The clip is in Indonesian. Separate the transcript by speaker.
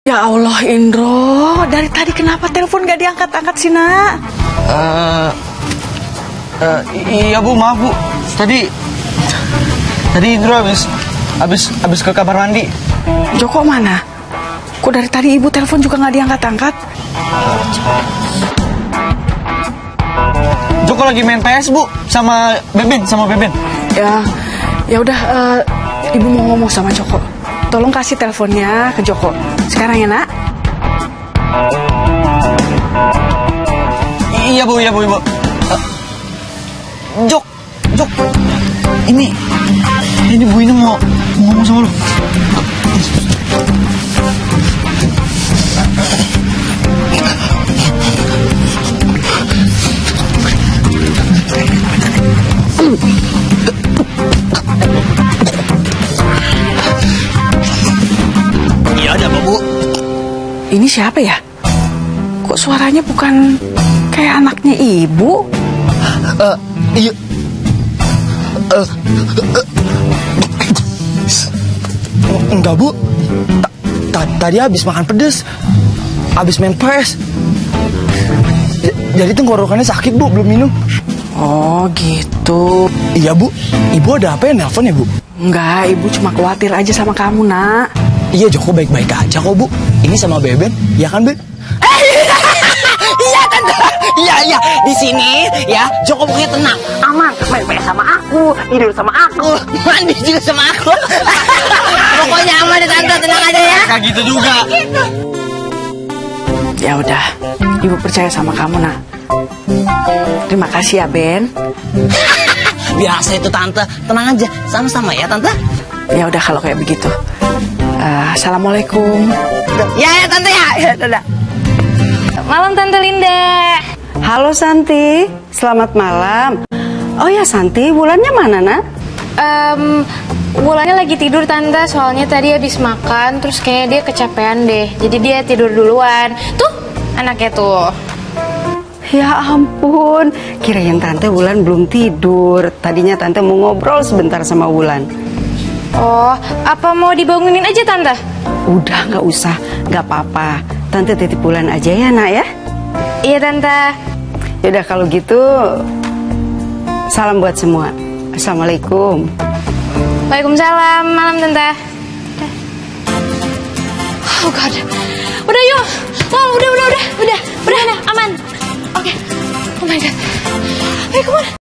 Speaker 1: Ya Allah, Indro, dari tadi kenapa telepon gak diangkat-angkat sih, Nak?
Speaker 2: Iya Bu, maaf Bu. Tadi Indro habis ke kamar mandi.
Speaker 1: Joko mana? Kok dari tadi ibu telepon juga gak diangkat-angkat?
Speaker 2: Joko lagi main PS Bu, sama Beben.
Speaker 1: Ya udah, ibu mau ngomong sama Joko. Tolong kasih teleponnya ke Joko. Sekarang ya, Nak?
Speaker 2: Iya Bu. Jok. Ini Bu Ina mau ngomong sama lu. Iya, ada apa Bu?
Speaker 1: Ini siapa ya? Kok suaranya bukan kayak anaknya ibu?
Speaker 2: Iya. Enggak Bu. Tadi habis makan pedes, habis main PS. Jadi tenggorokannya sakit Bu, belum minum.
Speaker 1: Oh gitu.
Speaker 2: Iya Bu. Ibu ada apa ya nelpon ya Bu?
Speaker 1: Enggak, ibu cuma khawatir aja sama kamu, Nak.
Speaker 2: Iya, Joko baik-baik aja kok Bu. Ini sama Beben, ya kan Ben?
Speaker 3: Iya Tante, iya di sini ya Joko pokoknya tenang, aman, main PS sama aku, tidur sama aku, mandi juga sama aku. Pokoknya aman deh Tante, tenang aja ya.
Speaker 2: Kayak gitu juga.
Speaker 1: Ya udah, ibu percaya sama kamu, Nak. Terima kasih ya, Ben.
Speaker 3: Biasa itu Tante, tenang aja, sama-sama ya Tante.
Speaker 1: Ya udah kalau kayak begitu. Assalamualaikum.
Speaker 3: Ya Tante ya dadah.
Speaker 4: Malam Tante Linda.
Speaker 5: Halo Santi, selamat malam. Oh ya Santi, Wulannya mana nak?
Speaker 4: Wulannya lagi tidur Tante, soalnya tadi habis makan, terus kayaknya dia kecapean deh. Jadi dia tidur duluan. Tuh, anaknya tuh.
Speaker 5: Ya ampun, kirain Tante Wulan belum tidur. Tadinya Tante mau ngobrol sebentar sama Wulan.
Speaker 4: Oh, apa mau dibangunin aja Tante?
Speaker 5: Udah nggak usah, nggak apa-apa. Tante titip Wulan aja ya nak ya.
Speaker 4: Iya Tante.
Speaker 5: Yaudah kalau gitu, salam buat semua. Assalamualaikum.
Speaker 4: Waalaikumsalam, malam Tante. Oh God, udah yuk. Wow, udah, aman. Oke. Oh my God. Ayo kemana?